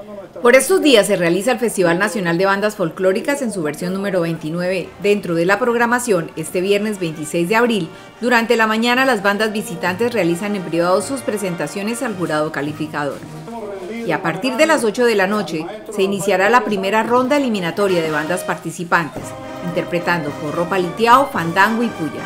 Por estos días se realiza el Festival Nacional de Bandas Folclóricas en su versión número 29. Dentro de la programación, este viernes 26 de abril, durante la mañana las bandas visitantes realizan en privado sus presentaciones al jurado calificador. Y a partir de las 8 de la noche se iniciará la primera ronda eliminatoria de bandas participantes, interpretando porro paliteado, fandango y puya.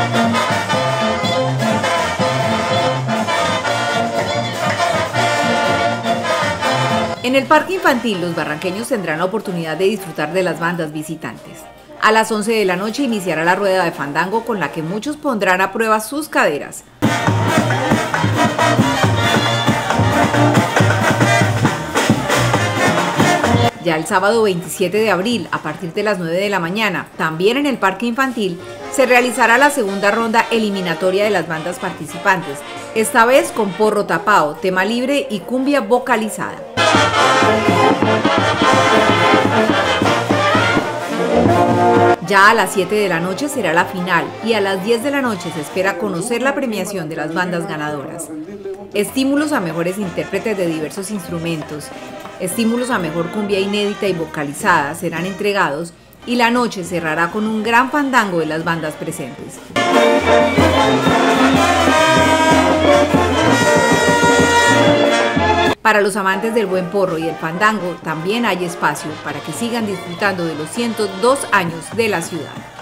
En el parque infantil, los barranqueños tendrán la oportunidad de disfrutar de las bandas visitantes. A las 11 de la noche iniciará la rueda de fandango con la que muchos pondrán a prueba sus caderas. Ya el sábado 27 de abril, a partir de las 9 de la mañana, también en el parque infantil, se realizará la segunda ronda eliminatoria de las bandas participantes, esta vez con porro tapao, tema libre y cumbia vocalizada. Ya a las 7 de la noche será la final y a las 10 de la noche se espera conocer la premiación de las bandas ganadoras. Estímulos a mejores intérpretes de diversos instrumentos, estímulos a mejor cumbia inédita y vocalizada serán entregados y la noche cerrará con un gran fandango de las bandas presentes. Para los amantes del buen porro y el fandango también hay espacio para que sigan disfrutando de los 102 años de la ciudad.